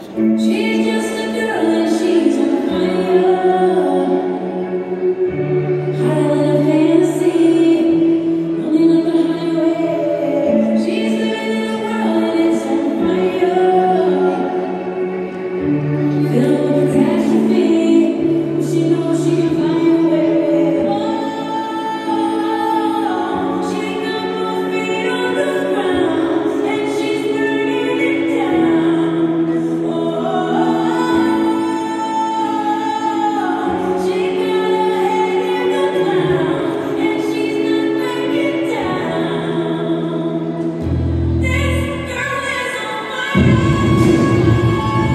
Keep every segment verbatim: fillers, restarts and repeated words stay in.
She's just a girl and she's on fire. Higher than a fantasy, running like a highway. She's living in a world and it's on fire. Filled with catastrophe, but she knows she can find a way. Oh, she got both feet on the ground and she's burning it down. She got her head in the clouds and she's not backing down. This girl is on fire.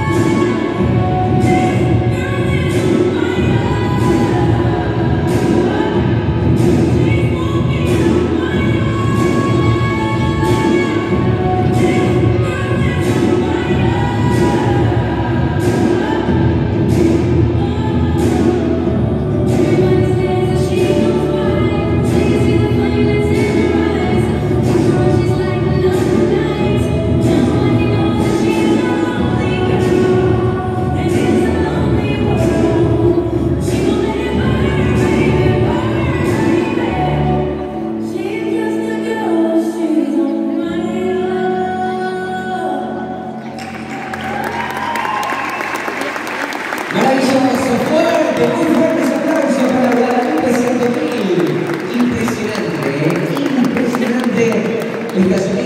Maravilloso, fuerte, muy fuertes aplausos para Guadalupe ciento mil. Impresionante, ¿eh? Impresionante esta